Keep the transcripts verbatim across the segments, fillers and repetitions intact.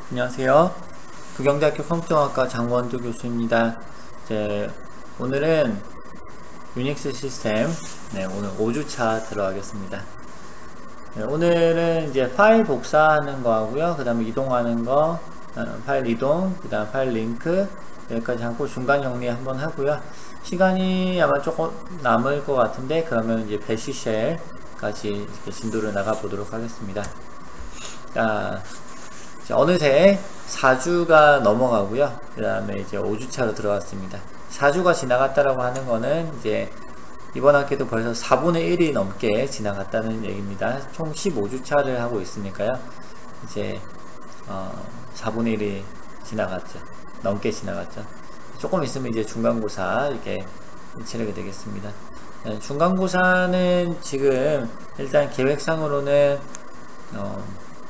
안녕하세요. 부경대학교 컴퓨터학과 장원두 교수입니다. 이제 오늘은 유닉스 시스템, 네, 오늘 오 주차 들어가겠습니다. 네, 오늘은 이제 파일 복사하는 거 하고요. 그 다음에 이동하는 거, 파일 이동, 그 다음 파일 링크, 여기까지 하고 중간 정리 한번 하고요. 시간이 아마 조금 남을 것 같은데, 그러면 이제 배시쉘까지 이렇게 진도를 나가 보도록 하겠습니다. 자, 어느새 사 주가 넘어가고요. 그 다음에 이제 오 주차로 들어갔습니다. 사 주가 지나갔다라고 하는 거는 이제 이번 학기도 벌써 사분의 일이 넘게 지나갔다는 얘기입니다. 총 십오 주차를 하고 있으니까요. 이제 어 사분의 일이 지나갔죠. 넘게 지나갔죠. 조금 있으면 이제 중간고사 이렇게 치르게 되겠습니다. 중간고사는 지금 일단 계획상으로는 어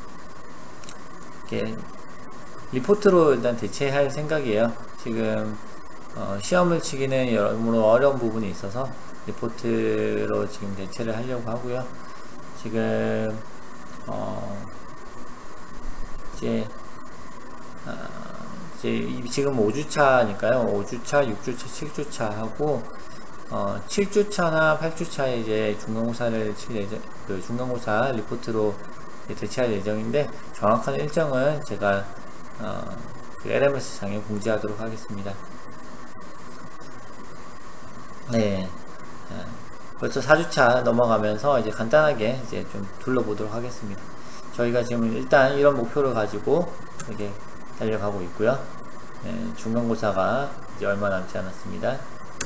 이렇게 리포트로 일단 대체할 생각이에요. 지금 어 시험을 치기는 여러모로 어려운 부분이 있어서 리포트로 지금 대체를 하려고 하고요. 지금 어 이제 아 이제 지금 오 주차니까요. 오 주차, 육 주차, 칠 주차 하고 어 칠 주차나 팔 주차에 이제 중간고사를 칠 예정, 그 중간고사 리포트로 대체할 예정인데 정확한 일정은 제가 어, 그 엘엠에스 상에 공지하도록 하겠습니다. 네, 자, 벌써 사 주차 넘어가면서 이제 간단하게 이제 좀 둘러보도록 하겠습니다. 저희가 지금 일단 이런 목표를 가지고 이렇게 달려가고 있고요. 네, 중간고사가 이제 얼마 남지 않았습니다.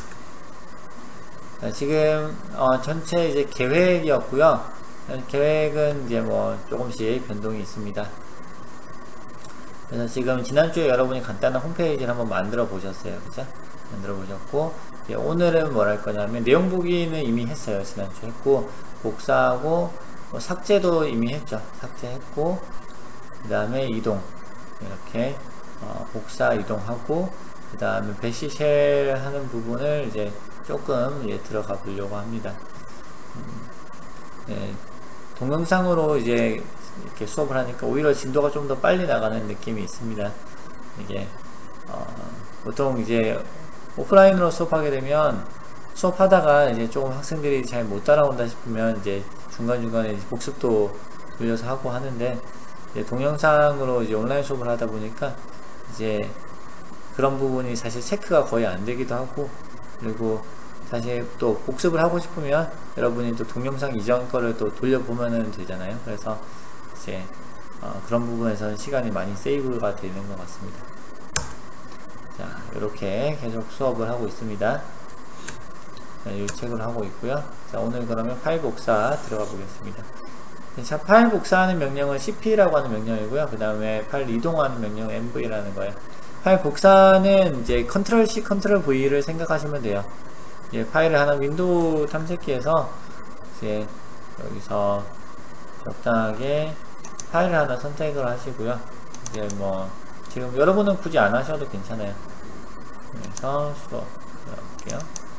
자, 지금 어, 전체 이제 계획이었고요. 계획은 이제 뭐 조금씩 변동이 있습니다. 그래서 지금 지난주에 여러분이 간단한 홈페이지를 한번 만들어 보셨어요. 그죠? 만들어 보셨고, 이제 오늘은 뭘 할 거냐면, 내용 보기는 이미 했어요. 지난주에 했고, 복사하고, 뭐 삭제도 이미 했죠. 삭제했고, 그 다음에 이동. 이렇게, 어, 복사 이동하고, 그 다음에 배시쉘 하는 부분을 이제 조금 이제 들어가 보려고 합니다. 음, 네. 동영상으로 이제 이렇게 수업을 하니까 오히려 진도가 좀 더 빨리 나가는 느낌이 있습니다. 이게 어 보통 이제 오프라인으로 수업하게 되면 수업하다가 이제 조금 학생들이 잘 못 따라온다 싶으면 이제 중간중간에 이제 복습도 돌려서 하고 하는데, 이제 동영상으로 이제 온라인 수업을 하다 보니까 이제 그런 부분이 사실 체크가 거의 안 되기도 하고, 그리고 사실 또 복습을 하고 싶으면 여러분이 또 동영상 이전 거를 또 돌려보면 되잖아요. 그래서 이제 어 그런 부분에서는 시간이 많이 세이브가 되는 것 같습니다. 자, 이렇게 계속 수업을 하고 있습니다. 자, 이 책을 하고 있고요. 자, 오늘 그러면 파일 복사 들어가 보겠습니다. 자, 파일 복사하는 명령은 씨피라고 하는 명령이고요. 그 다음에 파일 이동하는 명령 엠브이라는 거예요. 파일 복사는 이제 컨트롤 씨, 컨트롤 브이를 생각하시면 돼요. 예, 파일을 하나 윈도우 탐색기에서 이제 여기서 적당하게 파일을 하나 선택을 하시고요. 이제 뭐 지금 여러분은 굳이 안 하셔도 괜찮아요. 그래서 수업 들어볼게요.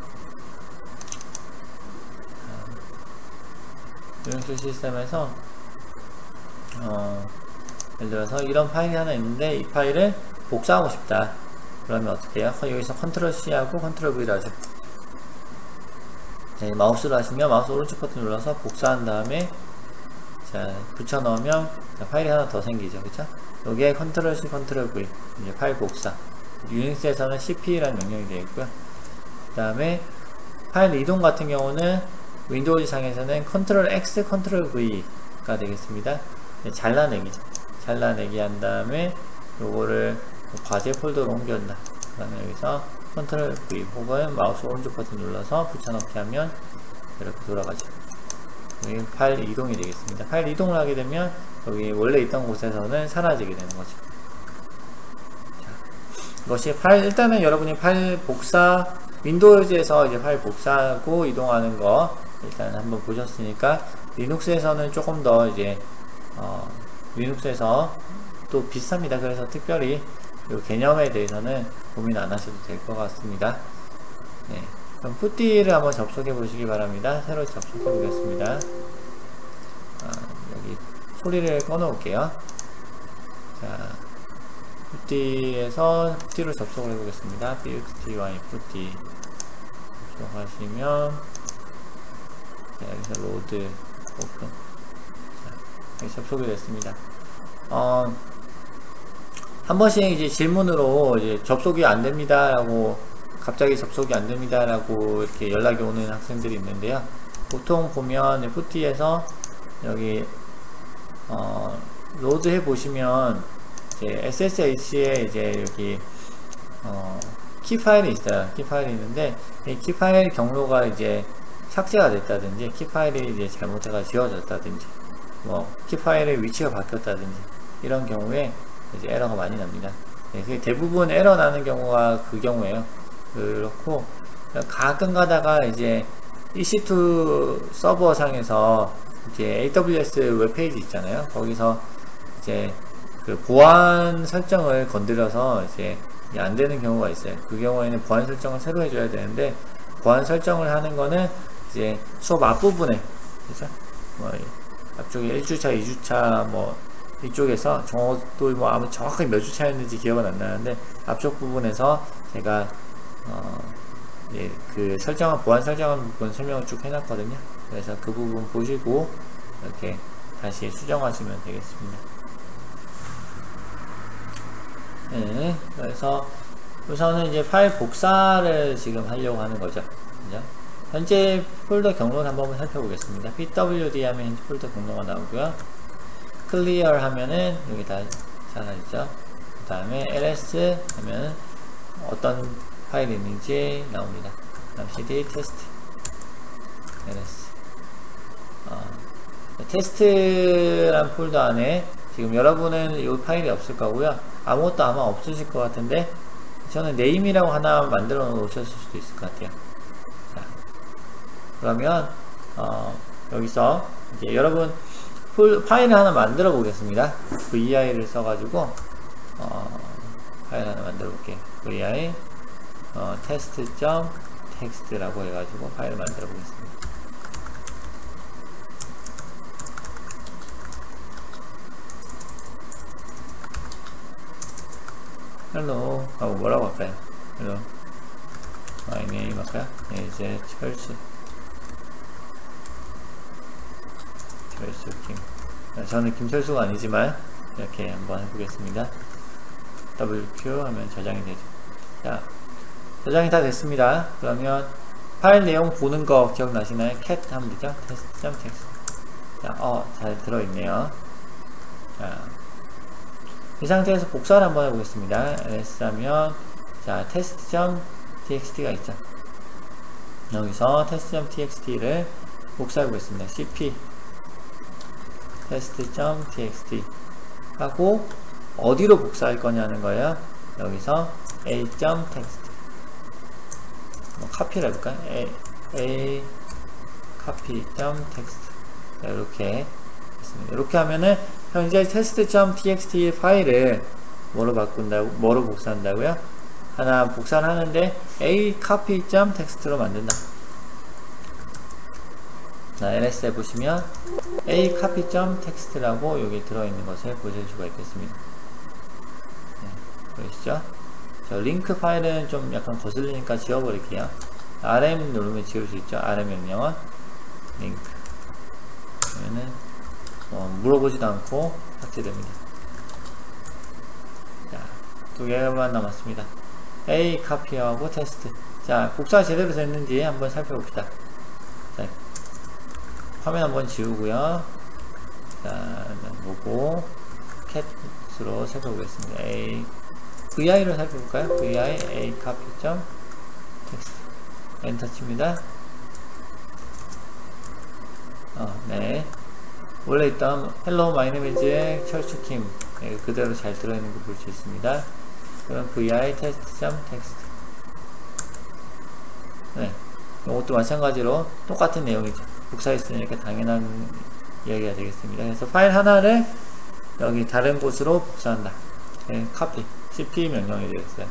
유닉스 시스템에서 어, 예를 들어서 이런 파일이 하나 있는데 이 파일을 복사하고 싶다. 그러면 어떻게 해요? 여기서 컨트롤 씨 하고 컨트롤 브이를 하죠. 네, 마우스로 하시면 마우스 오른쪽 버튼 눌러서 복사한 다음에 자 붙여 넣으면 자, 파일이 하나 더 생기죠. 그쵸? 여기에 컨트롤 씨 컨트롤 브이 이제 파일 복사. 유닉스에서는 씨피라는 명령이 되어 있고요. 그 다음에 파일 이동 같은 경우는 윈도우즈 상에서는 컨트롤 엑스 컨트롤 브이가 되겠습니다. 네, 잘라내기죠. 잘라내기 한 다음에 요거를 과제 폴더로 옮겨준다. 그 다음에 여기서 컨트롤 브이 혹은 마우스 오른쪽 버튼 눌러서 붙여넣기 하면 이렇게 돌아가죠. 여기 파일 이동이 되겠습니다. 파일 이동을 하게 되면 여기 원래 있던 곳에서는 사라지게 되는 거죠. 자, 이것이 파일, 일단은 여러분이 파일 복사, 윈도우즈에서 이제 파일 복사하고 이동하는 거 일단 한번 보셨으니까, 리눅스에서는 조금 더 이제 어, 리눅스에서 또 비슷합니다. 그래서 특별히 이 개념에 대해서는 고민 안 하셔도 될 것 같습니다. 네, 그럼 푸티를 한번 접속해 보시기 바랍니다. 새로 접속해 보겠습니다. 아, 여기 소리를 꺼 놓을게요. 자, 푸티에서 푸티로 접속을 해보겠습니다. bxty 푸티 접속하시면 자, 여기서 로드 오픈. 자, 여기 접속이 됐습니다. 어, 한 번씩 이제 질문으로 이제 접속이 안 됩니다 라고, 갑자기 접속이 안 됩니다 라고 이렇게 연락이 오는 학생들이 있는데요. 보통 보면 푸티에서 여기 어, 로드 해 보시면 이제 에스에스에이치에 이제 여기 어, 키 파일이 있어요. 키 파일이 있는데 이 키 파일 경로가 이제 삭제가 됐다든지 키 파일이 이제 잘못해가 지워졌다든지 뭐 키 파일의 위치가 바뀌었다든지 이런 경우에 이제 에러가 많이 납니다. 네, 대부분 에러 나는 경우가 그 경우에요. 그렇고 가끔 가다가 이제 이씨투 서버 상에서 이제 에이더블유에스 웹페이지 있잖아요. 거기서 이제 그 보안 설정을 건드려서 이제 안 되는 경우가 있어요. 그 경우에는 보안 설정을 새로 해줘야 되는데, 보안 설정을 하는 거는 이제 수업 앞부분에, 그죠? 뭐 앞쪽에 일 주차, 이 주차 뭐 이쪽에서 저도 뭐 아무 정확하게 몇 주차였는지 기억은 안 나는데 앞쪽 부분에서 제가 어 예, 그 설정한 보안 설정한 부분 설명을 쭉 해놨거든요. 그래서 그 부분 보시고 이렇게 다시 수정하시면 되겠습니다. 네, 그래서 우선은 이제 파일 복사를 지금 하려고 하는 거죠. 그죠? 현재 폴더 경로를 한번 살펴보겠습니다. 피더블유디 하면 현재 폴더 경로가 나오고요. 클리어 하면은 여기 다 사라지죠. 그 다음에 엘에스 하면 어떤 파일이 있는지 나옵니다. 다음 cd 테스트 엘에스 어, 테스트란 폴더 안에 지금 여러분은 이 파일이 없을 거고요. 아무것도 아마 없으실 것 같은데 저는 네임이라고 하나 만들어 놓으셨을 수도 있을 것 같아요. 자, 그러면 어, 여기서 이제 여러분 풀, 파일을 하나 만들어 보겠습니다. vi를 써가지고 어, 파일 하나 만들어 볼게요. vi 어, test.txt라고 해가지고 파일을 만들어 보겠습니다. hello 하고 뭐라고 할까요? hello my name 할까요? 네, 이제 철수 철수 김 저는 김철수가 아니지만 이렇게 한번 해보겠습니다. 더블유큐 하면 저장이 되죠. 자, 저장이 다 됐습니다. 그러면 파일 내용 보는 거 기억나시나요? cat 하면 되죠? test.txt. 자, 어, 잘 들어있네요. 자, 이 상태에서 복사를 한번 해보겠습니다. ls 하면, 자, test.txt가 있죠. 여기서 test.txt를 복사해 보겠습니다. cp test.txt 하고, 어디로 복사할 거냐는 거예요. 여기서 a.text 뭐 카피를 해볼까요? a, a copy.text 이렇게 했습니다. 이렇게 하면은 현재 test.txt 파일을 뭐로 바꾼다고, 뭐로 복사한다고요? 하나 복사를 하는데 a copy.text로 만든다. 자, ls 해보시면 a copy.text라고 여기 들어있는 것을 보실 수가 있겠습니다. 네, 보이시죠? 저 링크 파일은 좀 약간 거슬리니까 지워버릴게요. rm 누르면 지울 수 있죠. rm 명령은 링크 그러면은 뭐 물어보지도 않고 삭제됩니다. 자, 두 개만 남았습니다. A 카피하고 테스트. 자, 복사 제대로 됐는지 한번 살펴봅시다. 자, 화면 한번 지우고요. 자, 보고 캣으로 살펴보겠습니다. A vi를 살펴볼까요? vi a copy.text 엔터 칩니다. 어, 네. 원래 있던 hello my name is 철수킴 네, 그대로 잘 들어있는 거 볼 수 있습니다. 그럼 vi test.text 네, 이것도 마찬가지로 똑같은 내용이죠. 복사했으니까 당연한 이야기가 되겠습니다. 그래서 파일 하나를 여기 다른 곳으로 복사한다. 네, copy cp 명령이 되겠어요.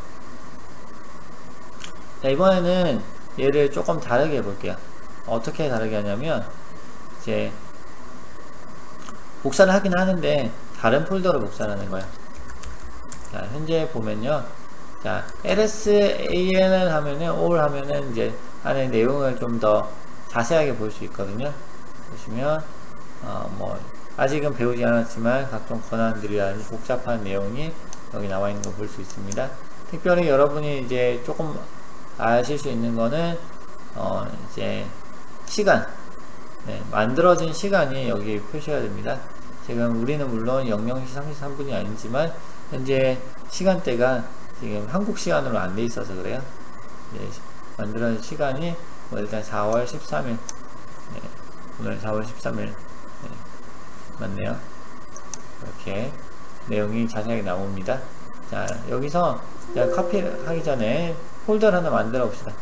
자, 이번에는 얘를 조금 다르게 해볼게요. 어떻게 다르게 하냐면 이제 복사를 하긴 하는데 다른 폴더로 복사를 하는 거야. 자, 현재 보면요. 자, 엘에스엔엘 하면은, all 하면은 이제 안에 내용을 좀 더 자세하게 볼 수 있거든요. 보시면, 어, 뭐, 아직은 배우지 않았지만 각종 권한들이라든지 복잡한 내용이 여기 나와 있는 거 볼 수 있습니다. 특별히 여러분이 이제 조금 아실 수 있는 거는, 어, 이제, 시간. 네, 만들어진 시간이 여기 표시가 됩니다. 지금 우리는 물론 영영 시 삼십삼 분이 아니지만, 현재 시간대가 지금 한국 시간으로 안 돼 있어서 그래요. 네, 만들어진 시간이 뭐 일단 사월 십삼일. 네, 오늘 사월 십삼일. 네, 맞네요. 이렇게 내용이 자세하게 나옵니다. 자, 여기서 카피를 하기 전에 폴더를 하나 만들어 봅시다.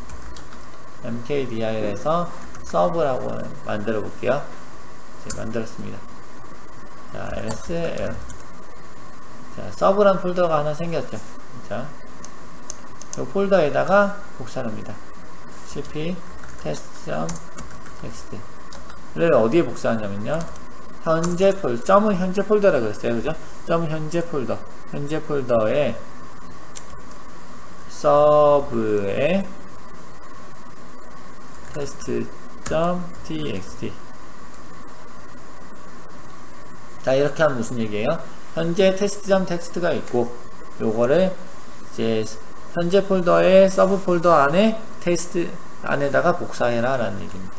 엠케이디아일에서 서브라고 만들어 볼게요. 이제 만들었습니다. 자, 엘에스엘. 자, 서브란 폴더가 하나 생겼죠. 자, 이 폴더에다가 복사를 합니다. cp test.txt를 어디에 복사하냐면요. 현재 폴더, 점은 현재 폴더라고 그랬어요. 그죠? 점 현재 폴더. 현재 폴더에 서브에 test.txt. 자, 이렇게 하면 무슨 얘기예요? 현재 test.txt가 있고, 요거를 이제 현재 폴더의 서브 폴더 안에 테스트 안에다가 복사해라 라는 얘기입니다.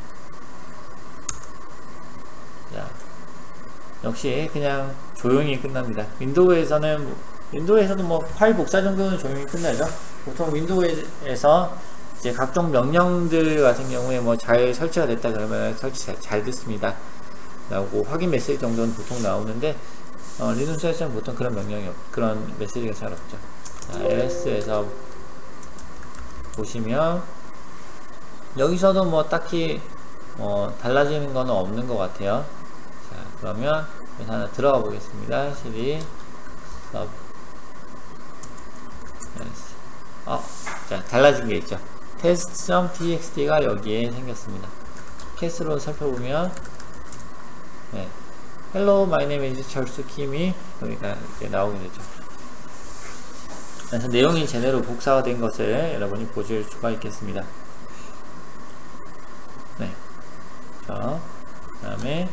자, 역시 그냥 조용히 끝납니다. 윈도우에서는 윈도우에서도 뭐 파일 복사 정도는 조용히 끝나죠. 보통 윈도우에서 이제 각종 명령들 같은 경우에 뭐 잘 설치가 됐다 그러면 설치 잘, 잘 됐습니다 라고 확인 메시지 정도는 보통 나오는데, 어, 리눅스에서는 보통 그런 명령이 없, 그런 메시지가 잘 없죠. 자, 엘에스에서 보시면 여기서도 뭐 딱히 뭐 달라지는 거는 없는 것 같아요. 자, 그러면 여기서 하나 들어가 보겠습니다. cd sub 어, 자, 달라진 게 있죠. test.txt가 여기에 생겼습니다. 캐스로 살펴보면, 네, hello my name is 철수 김이 여기가 이제 나오게 되죠. 그래서 내용이 제대로 복사가 된 것을 여러분이 보실 수가 있겠습니다. 네, 자, 그 다음에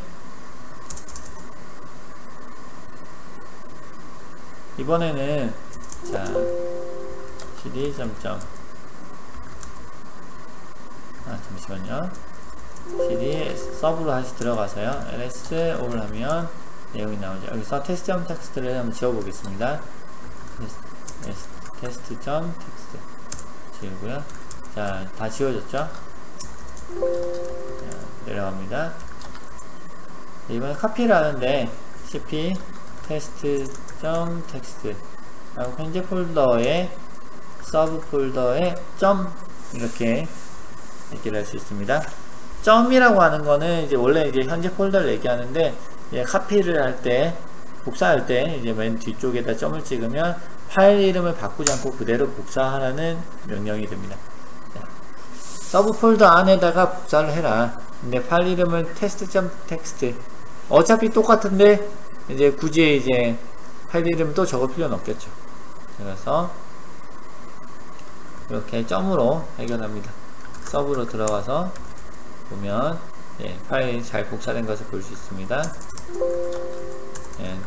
이번에는 자 cd 점점 아 잠시만요. cd 서브로 다시 들어가서요. ls all 하면 내용이 나오죠. 여기서 test.txt를 한번 지워보겠습니다. test.txt 지우고요. 자, 다 지워졌죠? 자, 내려갑니다. 이번에 카피를 하는데 cp test.txt 하고 현재 폴더에 서브 폴더에 점 이렇게 얘기를 할 수 있습니다. 점이라고 하는 거는 이제 원래 이제 현재 폴더를 얘기하는데, 예, 카피를 할 때, 복사할 때 이제 맨 뒤쪽에다 점을 찍으면 파일 이름을 바꾸지 않고 그대로 복사하라는 명령이 됩니다. 자, 서브 폴더 안에다가 복사를 해라. 근데 파일 이름은 test.txt. 어차피 똑같은데 이제 굳이 이제 파일 이름을 또 적을 필요는 없겠죠. 그래서 이렇게 점으로 해결합니다. 서브로 들어가서 보면, 예, 파일이 잘 복사된 것을 볼 수 있습니다. 예, 예,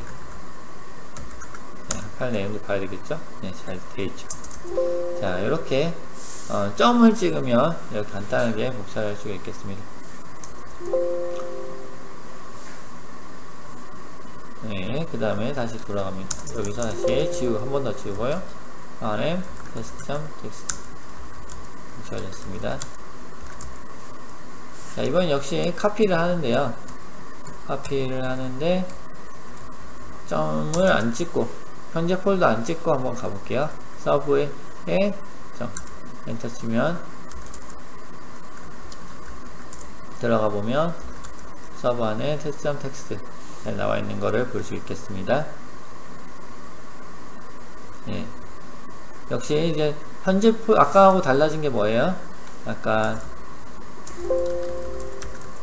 파일 내용도 봐야 되겠죠? 네, 잘 되어있죠. 자, 이렇게 어, 점을 찍으면 이렇게 간단하게 복사를 할 수가 있겠습니다. 네, 그 다음에 다시 돌아갑니다. 여기서 다시 지우고 한 번 더 지우고요. rm test.txt 지워졌습니다. 자, 이번 역시 카피를 하는데요. 카피를 하는데 점을 안 찍고 현재 폴더 안 찍고 한번 가볼게요. 서브에 점 엔터 치면 들어가 보면 서브 안에 test.txt 잘 나와 있는 거를 볼 수 있겠습니다. 예. 역시 이제 현재 폴 아까하고 달라진 게 뭐예요? 아까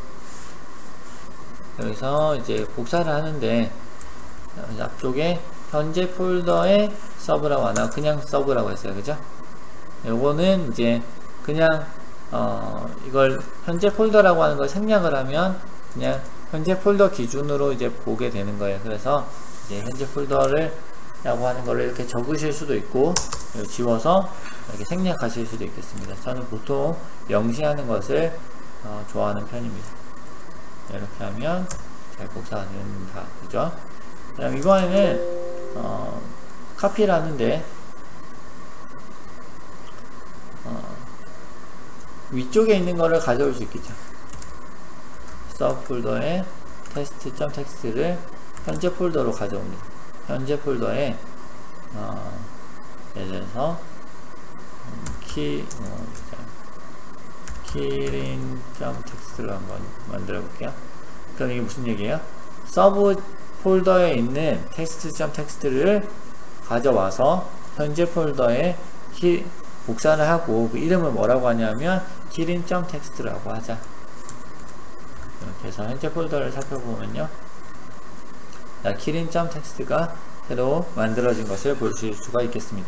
여기서 이제 복사를 하는데 앞쪽에 현재 폴더에 서브라고 안 하고 그냥 서브라고 했어요. 그죠? 요거는 이제 그냥 어 이걸 현재 폴더라고 하는 걸 생략을 하면 그냥 현재 폴더 기준으로 이제 보게 되는 거예요. 그래서 이제 현재 폴더를 라고 하는 거를 이렇게 적으실 수도 있고 지워서 이렇게 생략하실 수도 있겠습니다. 저는 보통 명시하는 것을 어, 좋아하는 편입니다. 이렇게 하면 잘 복사가 된다. 그죠? 그럼 이번에는 어, 카피를 하는데 어, 위쪽에 있는 거를 가져올 수 있겠죠. 서브 폴더에 test.txt를 현재 폴더로 가져옵니다. 현재 폴더에 어, 예를 들어서 음, 키 어, kirin.txt를 한번 만들어 볼게요. 그럼 이게 무슨 얘기예요? 서브 폴더에 있는 text.txt를 가져와서 현재 폴더에 키, 복사를 하고 그 이름을 뭐라고 하냐면 kirin.txt라고 하자. 이렇게 해서 현재 폴더를 살펴보면요, kirin.txt가 새로 만들어진 것을 보실 수가 있겠습니다.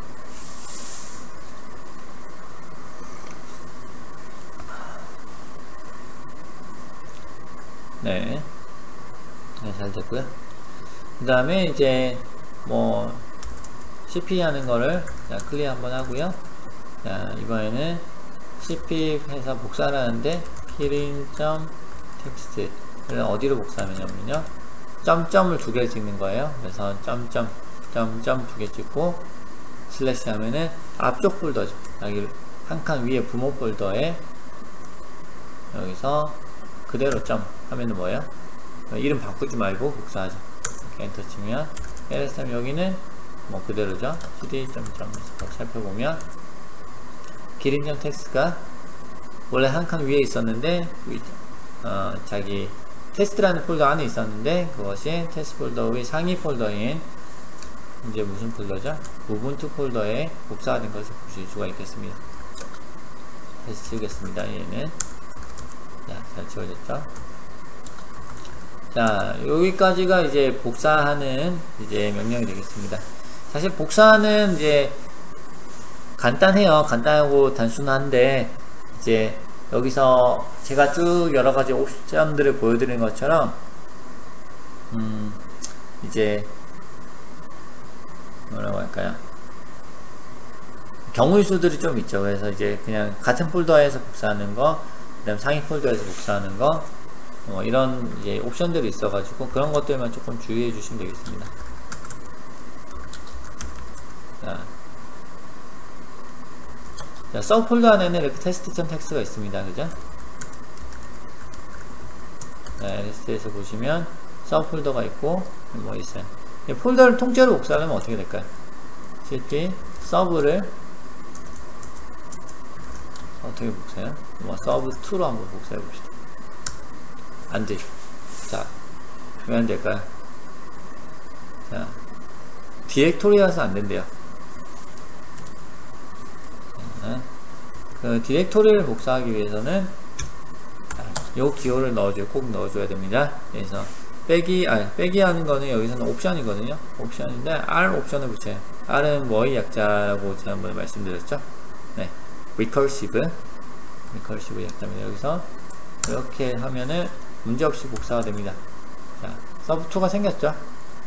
네, 네, 잘 됐고요. 그 다음에 이제 뭐 씨피 하는 거를 자, 클리어 한번 하고요. 자, 이번에는 씨피 해서 복사를 하는데 kirin.txt를 어디로 복사하냐면요, 점점을 두 개 찍는 거예요. 그래서 점점 점점 두 개 찍고 슬래시 하면은 앞쪽 폴더죠. 여기 한 칸 위에 부모 폴더에 여기서 그대로 점 하면은 뭐예요? 이름 바꾸지 말고 복사하죠. 이렇게 엔터 치면 ls 하면 여기는 뭐 그대로죠. cd 점점 살펴보면 kirin.txt가 원래 한 칸 위에 있었는데 어, 자기 테스트라는 폴더 안에 있었는데 그것이 테스트 폴더 의 상위 폴더인 이제 무슨 폴더죠? 우분투 폴더에 복사된 것을 보실 수가 있겠습니다. 다시 지우겠습니다. 얘는 자, 잘 지워졌죠? 자, 여기까지가 이제 복사하는 이제 명령이 되겠습니다. 사실 복사는 이제 간단해요. 간단하고 단순한데 이제 여기서 제가 쭉 여러가지 옵션들을 보여드린 것처럼 음 이제 뭐라고 할까요? 경우의 수들이 좀 있죠. 그래서 이제 그냥 같은 폴더에서 복사하는 거, 그 다음 상위 폴더에서 복사하는 거, 뭐 이런 이제 옵션들이 있어가지고 그런 것들만 조금 주의해 주시면 되겠습니다. 자, 자, 서브 폴더 안에는 이렇게 test.txt가 있습니다. 그죠? 자, 엘에스에서 보시면 서브 폴더가 있고 뭐 있어요. 이 폴더를 통째로 복사하려면 어떻게 될까요? cp 서브를 어떻게 복사해요? 뭐 서브 이로 한번 복사해 봅시다. 안 되죠. 자, 왜 안 될까요? 자, 디렉토리라서 안 된대요. 자, 그 디렉토리를 복사하기 위해서는 요 기호를 넣어줘요. 꼭 넣어줘야 됩니다. 그래서 빼기, 아, 빼기 하는 거는 여기서는 옵션이거든요. 옵션인데 R 옵션을 붙여요. R은 뭐의 약자라고 지난번에 말씀드렸죠? 네, recursive, recursive 약자입니다. 여기서 이렇게 하면은 문제없이 복사가 됩니다. 자, 서브 이가 생겼죠?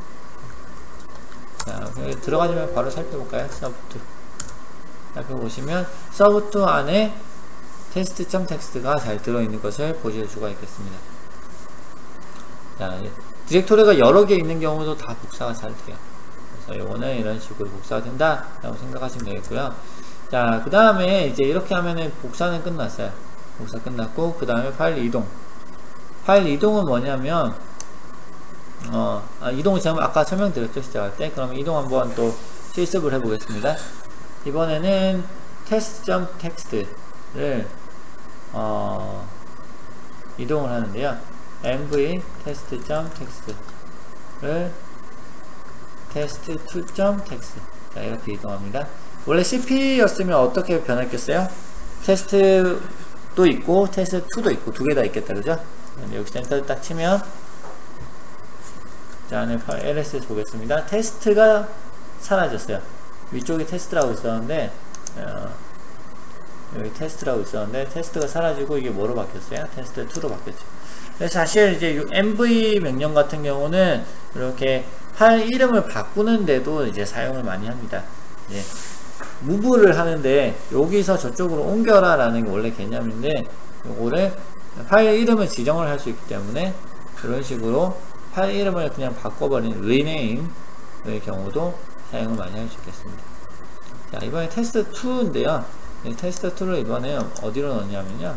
자, 들어가시면 바로 살펴볼까요? 서브 이 살펴보시면 서브 이 안에 test.txt가 잘 들어있는 것을 보실 수가 있겠습니다. 자, 디렉토리가 여러 개 있는 경우도 다 복사가 잘 돼요. 그래서 요거는 이런 식으로 복사가 된다 라고 생각하시면 되겠고요. 자, 그 다음에 이제 이렇게 하면은 복사는 끝났어요. 복사 끝났고 그 다음에 파일 이동. 파일 이동은 뭐냐면 어, 아, 이동은 제가 아까 설명드렸죠, 시작할 때. 그러면 이동 한번 또 실습을 해보겠습니다. 이번에는 test.txt를 어, 이동을 하는데요. mv test.txt를 test2.txt. 자, 이렇게 이동합니다. 원래 씨피였으면 어떻게 변했겠어요? 테스트도 있고 테스트 이도 있고 두 개 다 있겠다, 그죠? 여기서 엔터를 딱 치면 자, 안에 엘에스에스 보겠습니다. 테스트가 사라졌어요. 위쪽에 테스트라고 있었는데, 어, 여기 테스트라고 있었는데, 테스트가 사라지고 이게 뭐로 바뀌었어요? 테스트 투로 바뀌었죠. 그래서 사실 이제 엠브이 명령 같은 경우는 이렇게 파일 이름을 바꾸는데도 이제 사용을 많이 합니다. 예. 무브를 하는데 여기서 저쪽으로 옮겨라 라는 게 원래 개념인데, 요거를 파일 이름을 지정을 할 수 있기 때문에 이런 식으로 파일 이름을 그냥 바꿔버리는 리네임의 경우도 사용을 많이 할 수 있겠습니다. 자, 이번에 테스트 투인데요. 네, 테스트 투를 이번에 어디로 넣냐면요,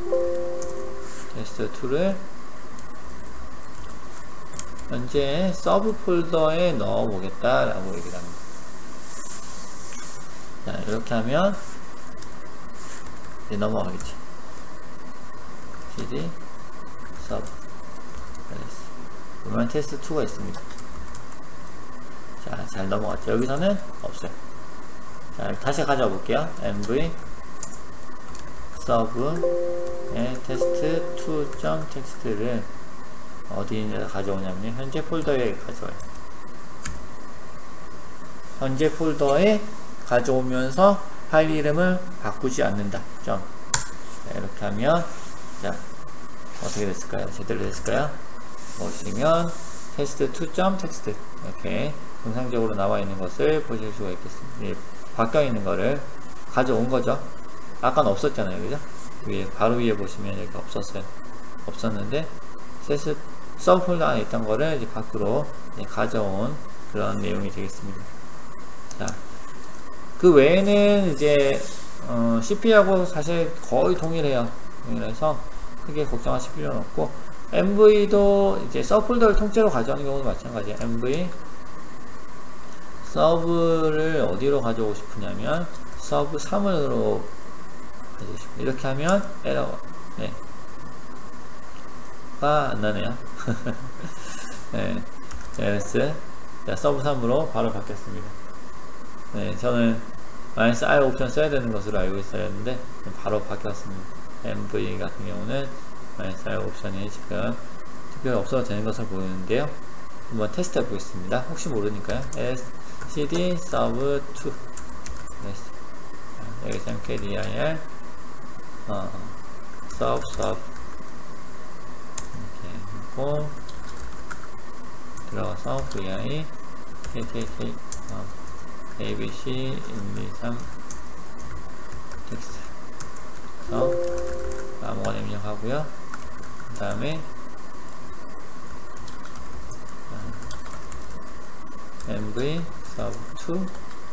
테스트 투를 현재 서브 폴더에 넣어 보겠다 라고 얘기를 합니다. 자, 이렇게 하면 이제 넘어가겠죠. cd 서브 그러면 테스트 투가 있습니다. 자, 잘 넘어갔죠. 여기서는 없어요. 자, 다시 가져와 볼게요. 엠브이 서브의 테스트 투 점 텍스트를 어디에 가져오냐면 현재 폴더에 가져와요. 현재 폴더에 가져오면서 파일 이름을 바꾸지 않는다. 점. 자, 이렇게 하면, 자, 어떻게 됐을까요? 제대로 됐을까요? 보시면 테스트 투 점 텍스트 이렇게 정상적으로 나와 있는 것을 보실 수가 있겠습니다. 예, 바뀌어 있는 거를 가져온 거죠. 아까는 없었잖아요, 그죠? 위에 바로 위에 보시면 여기 없었어요. 없었는데 세스 서브 폴더 안에 있던 거를 이제 밖으로 이제 가져온 그런 내용이 되겠습니다. 자, 그 외에는 이제 어, 씨피하고 사실 거의 동일해요. 동일해서 크게 걱정하실 필요는 없고, 엠브이도 이제 서브 폴더를 통째로 가져오는 경우도 마찬가지예요. 엠브이 서브를 어디로 가져오고 싶으냐면 서브 삼으로 가져오고 싶어요. 이렇게 하면 에러가 네. 안 나네요. 네. 에스 자, 서브 삼으로 바로 바뀌었습니다. 네, 저는 마이너스 R 옵션 써야 되는 것으로 알고 있었는데 바로 바뀌었습니다. 엠브이 같은 경우는 마이너스 R 옵션이 지금 특별히 없어도 되는 것을 보이는데요. 한번 테스트 해보겠습니다. 혹시 모르니까요. cd sub 투 여기서 mkdir 어, sub sub 이렇게 하고 들어가서 vi kkk 어, abc 일, 이, 삼 텍스트 그래서 아무거나 입력하고요. 그 다음에 엠브이 서브 투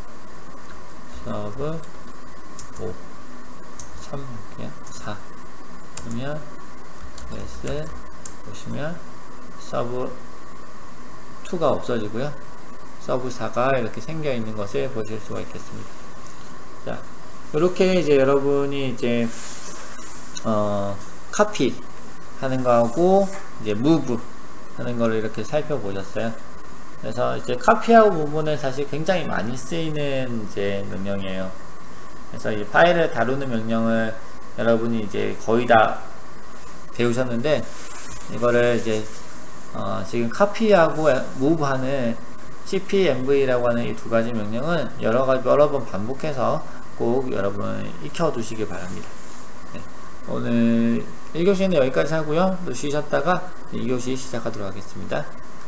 서브 오 삼 할게요. 사 그러면 s 보시면 서브 투가 없어지고요. 서브 사가 이렇게 생겨 있는 것을 보실 수가 있겠습니다. 자, 이렇게 이제 여러분이 이제 어 카피 하는 거하고 이제 무브 하는 거를 이렇게 살펴보셨어요. 그래서 이제 카피하고 무브는 사실 굉장히 많이 쓰이는 이제 명령이에요. 그래서 이 파일을 다루는 명령을 여러분이 이제 거의 다 배우셨는데, 이거를 이제 어 지금 카피하고 무브하는 cpmv라고 하는 이 두 가지 명령은 여러 가지 여러 번 반복해서 꼭 여러분 익혀 두시기 바랍니다. 네. 오늘 일 교시는 여기까지 하고요. 또 쉬셨다가 이 교시 시작하도록 하겠습니다.